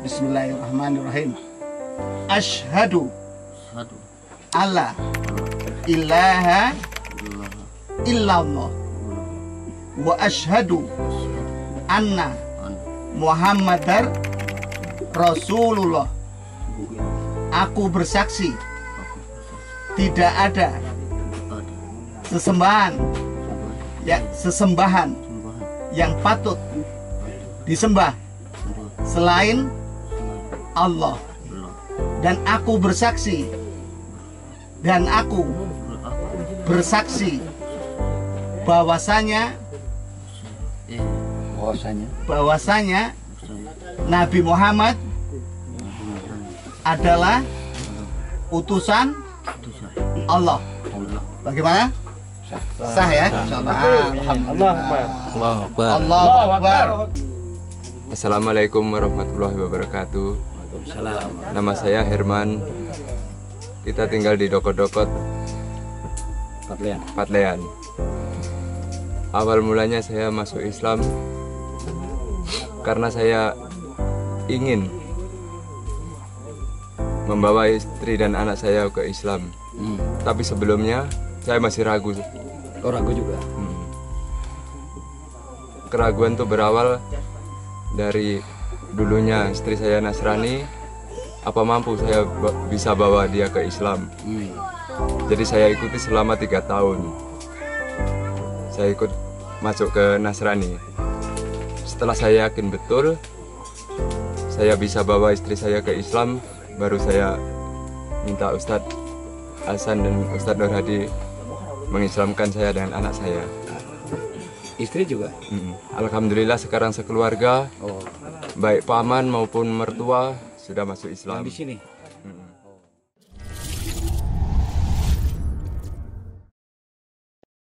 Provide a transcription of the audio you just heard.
Bismillahirrahmanirrahim. Asyhadu alla ilaha illallah wa asyhadu anna Muhammadar Rasulullah. Aku bersaksi tidak ada sesembahan yang patut disembah selain Allah, dan aku bersaksi bahwasanya Nabi Muhammad adalah utusan Allah. Bagaimana? Sah ya? Allahu Akbar. Assalamualaikum warahmatullahi wabarakatuh. Nama saya Herman. Kita tinggal di Dokot-Dokot, Patlean. Awal mulanya saya masuk Islam karena saya ingin membawa istri dan anak saya ke Islam. Tapi sebelumnya saya masih ragu. Oh, ragu juga. Keraguan itu berawal dari dulunya istri saya Nasrani. Apa mampu saya bisa bawa dia ke Islam? Jadi saya ikuti selama 3 tahun. Saya ikut masuk ke Nasrani. Setelah saya yakin betul saya bisa bawa istri saya ke Islam, baru saya minta Ustadz Hasan dan Ustadz Nur Hadi mengislamkan saya dan anak saya. Istri juga? Alhamdulillah sekarang sekeluarga, baik paman maupun mertua sudah masuk Islam. Di sini?